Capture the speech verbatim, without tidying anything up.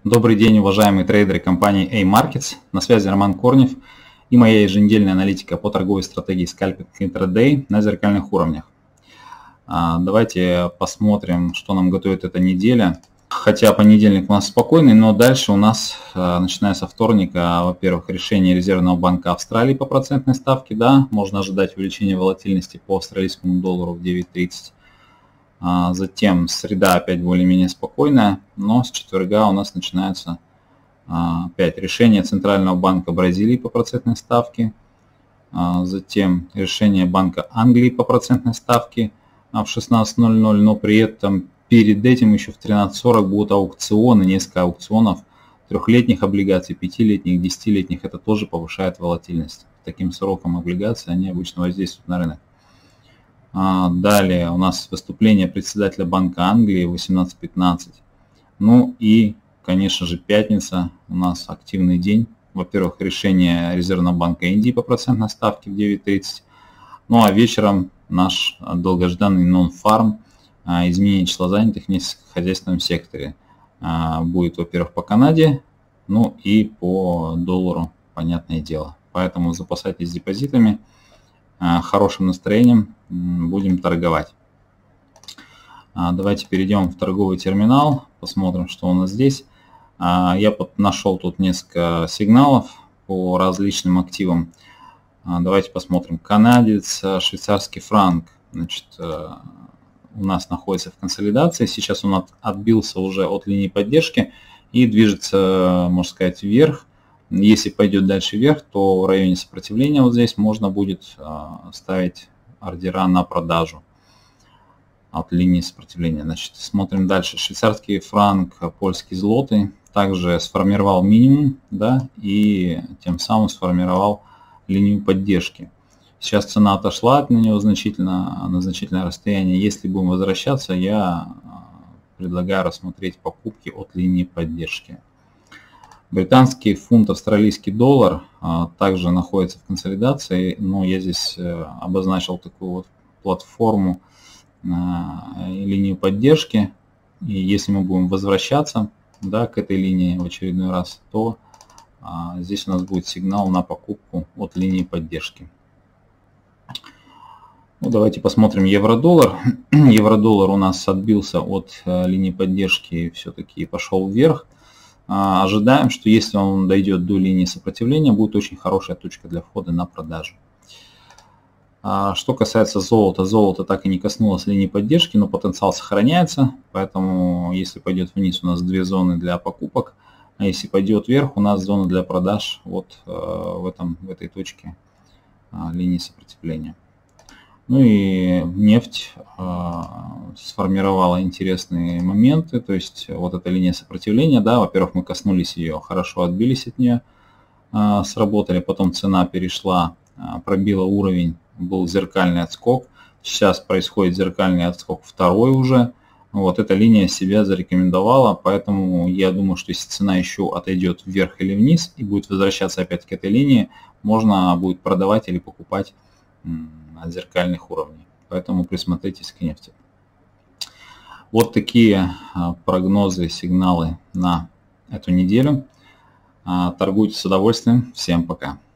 Добрый день, уважаемые трейдеры компании A-Markets. На связи Роман Корнев и моя еженедельная аналитика по торговой стратегии скальпинг интрадей на зеркальных уровнях. Давайте посмотрим, что нам готовит эта неделя. Хотя понедельник у нас спокойный, но дальше у нас, начиная со вторника, во-первых, решение Резервного банка Австралии по процентной ставке. Да, можно ожидать увеличения волатильности по австралийскому доллару в девять тридцать. Затем среда опять более-менее спокойная, но с четверга у нас начинается опять решение Центрального банка Бразилии по процентной ставке. Затем решение Банка Англии по процентной ставке в шестнадцать ноль ноль, но при этом перед этим еще в тринадцать сорок будут аукционы, несколько аукционов трехлетних облигаций, пятилетних, десятилетних. Это тоже повышает волатильность. Таким сроком облигаций они обычно воздействуют на рынок. Далее у нас выступление председателя Банка Англии в восемнадцать пятнадцать. Ну и, конечно же, пятница. У нас активный день. Во-первых, решение Резервного банка Индии по процентной ставке в девять тридцать. Ну а вечером наш долгожданный нон-фарм, изменение числа занятых в нефтехозяйственном секторе. Будет, во-первых, по Канаде, ну и по доллару, понятное дело. Поэтому запасайтесь депозитами. Хорошим настроением будем торговать. Давайте перейдем в торговый терминал, посмотрим, что у нас здесь. Я нашел тут несколько сигналов по различным активам. Давайте посмотрим. Канадец, швейцарский франк, значит, у нас находится в консолидации. Сейчас он отбился уже от линии поддержки и движется, можно сказать, вверх. Если пойдет дальше вверх, то в районе сопротивления вот здесь можно будет ставить ордера на продажу от линии сопротивления. Значит, смотрим дальше. Швейцарский франк, польский злотый также сформировал минимум, да, и тем самым сформировал линию поддержки. Сейчас цена отошла от него значительно, на значительное расстояние. Если будем возвращаться, я предлагаю рассмотреть покупки от линии поддержки. Британский фунт, австралийский доллар а, также находится в консолидации, но я здесь а, обозначил такую вот платформу, а, линию поддержки. И если мы будем возвращаться, да, к этой линии в очередной раз, то а, здесь у нас будет сигнал на покупку от линии поддержки. Ну, давайте посмотрим евро-доллар. Евро-доллар у нас отбился от а, линии поддержки и все-таки пошел вверх. Ожидаем, что если он дойдет до линии сопротивления, будет очень хорошая точка для входа на продажу. Что касается золота, золото так и не коснулось линии поддержки, но потенциал сохраняется, поэтому если пойдет вниз, у нас две зоны для покупок, а если пойдет вверх, у нас зона для продаж вот в, этом, в этой точке линии сопротивления. Ну и нефть э, сформировала интересные моменты, то есть вот эта линия сопротивления, да, во-первых, мы коснулись ее, хорошо отбились от нее, э, сработали, потом цена перешла, э, пробила уровень, был зеркальный отскок, сейчас происходит зеркальный отскок второй уже, вот эта линия себя зарекомендовала, поэтому я думаю, что если цена еще отойдет вверх или вниз и будет возвращаться опять к этой линии, можно будет продавать или покупать от зеркальных уровней. Поэтому присмотритесь к нефти. Вот такие прогнозы, сигналы на эту неделю. Торгуйте с удовольствием. Всем пока.